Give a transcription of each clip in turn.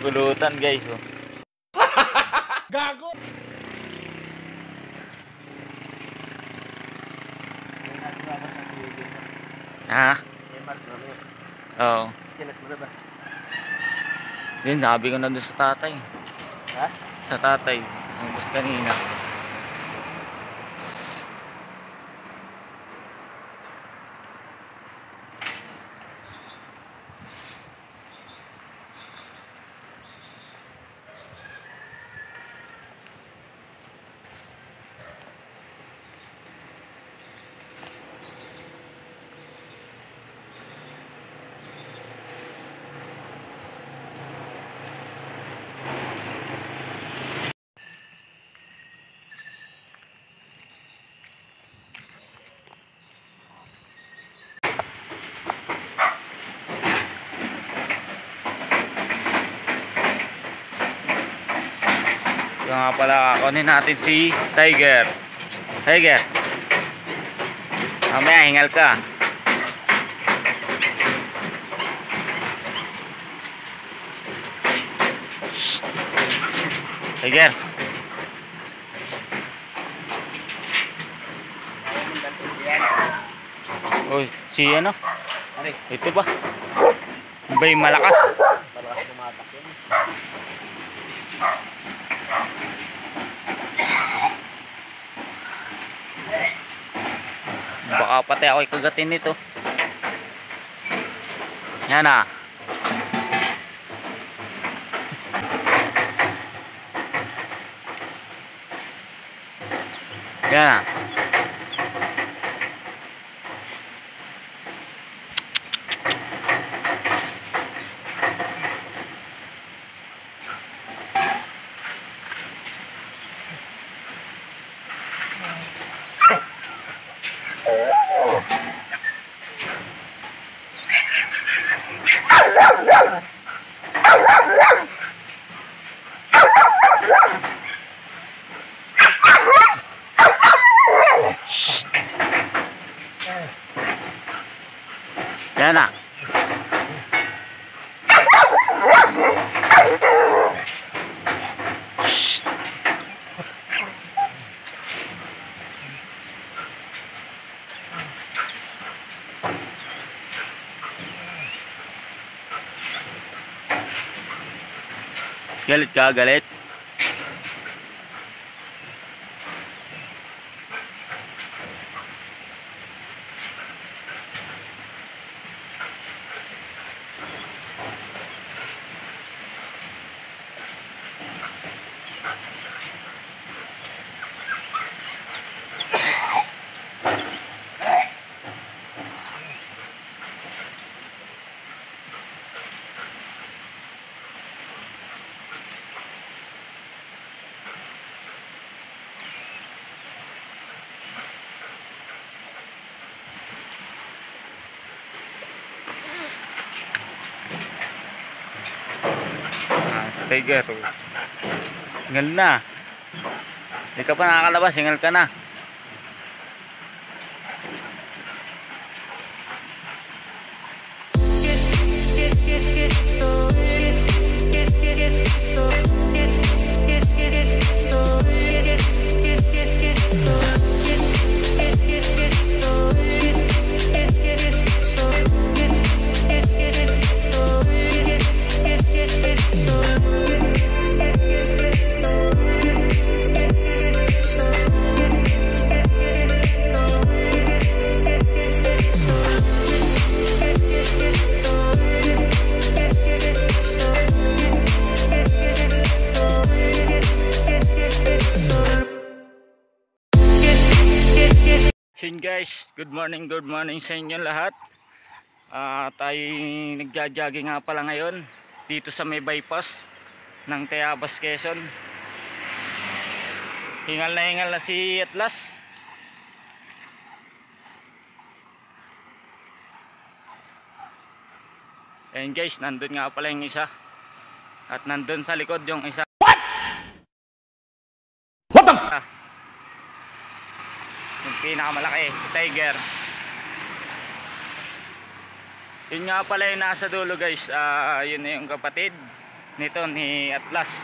Pulutan guys, oh. Gago! Ha? Oo. Chilat mo na ba? Sinabi ko na doon sa tatay. Ha? Sa tatay. Ang bus kanina. Ito nga pala, kakunin natin si Tiger. Tiger, mamaya hingal ka. Shhh. Tiger. Uy, si ano? Ito ba? Bay malakas. Malakas tumatak yun. Baka pati ako ikagatin nito. Yan ah. Yan ah. Yan na. Shhh. Galit ka, galit. Tiger, hingal na. Hindi ka pa nakakalabas, hingal ka na. Guys, good morning sa inyo lahat. Tayo nagja-jogging nga pala ngayon dito sa may bypass ng Tayabas, Quezon. Hingal na si Atlas. Ayan guys, nandun nga pala yung isa. At nandun sa likod yung isa. What the f***? Yung pinakamalaki, Tiger. Yun nga pala yung nasa dulo guys. Yun na yung kapatid nito ni Atlas.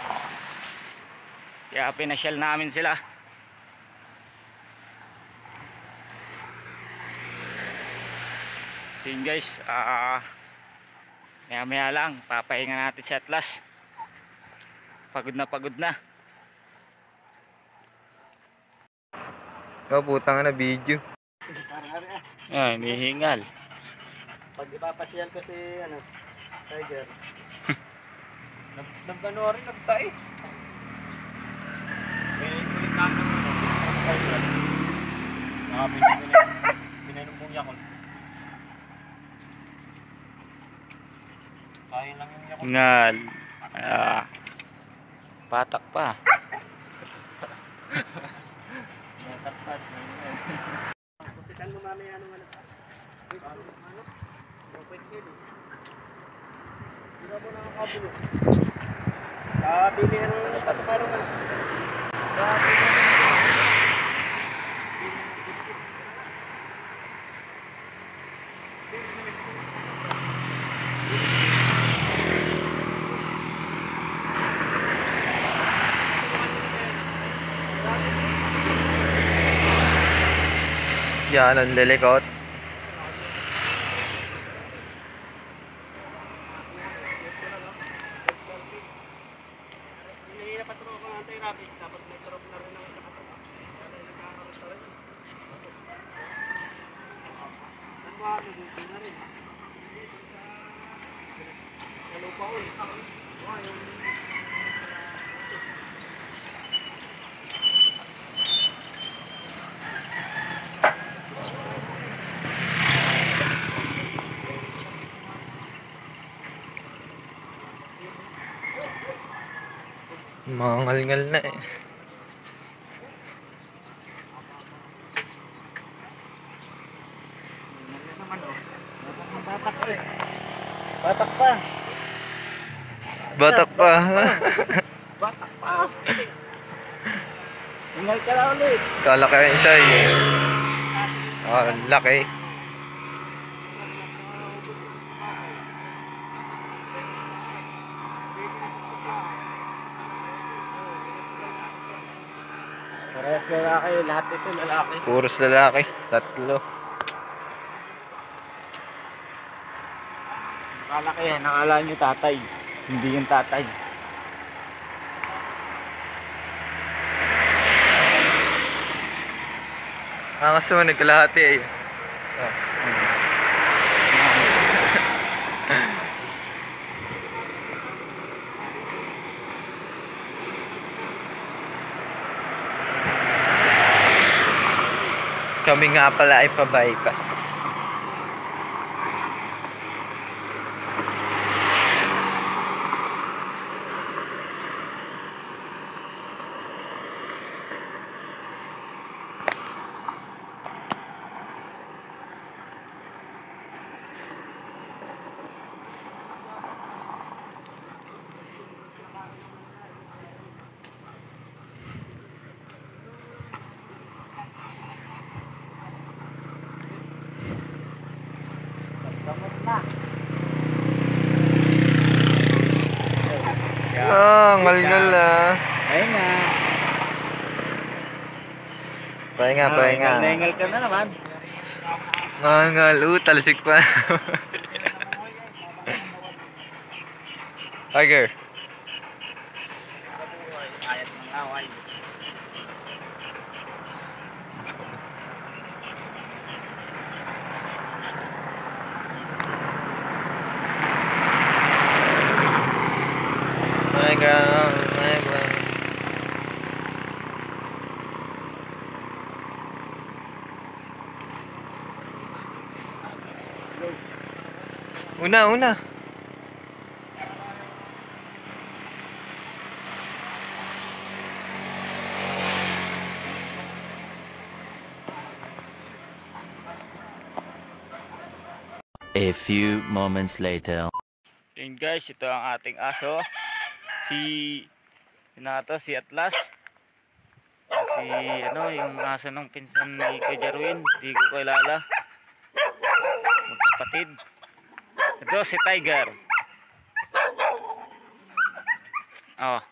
Kaya pinasyal namin sila. So yun guys, maya lang papahinga natin si Atlas. Pagod na. Oh, putang na video. Ay, hinihingal. Pag ipapasyal ko si Tiger. Nagano rin, nagtae. May kulit na Tiger. Pinainom mong yakon. Sayang lang yung yakon. Hingal. Patak pa. Natagpad. Kusikan mo mamaya nung ano. Hindi mo nakakabulo. Sa bilhin patukarong ano. Sa bilhin. Yan ang lilikot. Hindi na paturo ko ng anti-rabies tapos may turok na rin ako sa katawan. Kaya nagkakaroon pa rin. Ang mga dito na rin. Hello pa ulit. Mangal-ngal na eh. Batak pa. Batak pa. Batak pa. Hingal ka na ulit. Kalaki ang isa eh. Ah, ang laki. Parehas lalaki. Lahat ito lalaki. Puros lalaki. Tatlo. Nakalaki yan. Nakala nyo tatay. Hindi yung tatay. Angas naman nagkalahati eh. Oh. Kami nga pala ay pa-bypass. Ah, ngal-ngal ah. Ayun nga. Pahinga, pahinga. Nahingal ka na naman. Ngal-ngal. Talsik pa. Tiger. Ayat ng away. My ground, my ground. Una. A few moments later. Yun guys, ito ang ating aso. Si Atlas. Si yung aso ng pinsan ni Kuya Jarwin, hindi ko kilala. Magkapatid. Ito si Tiger. Oh.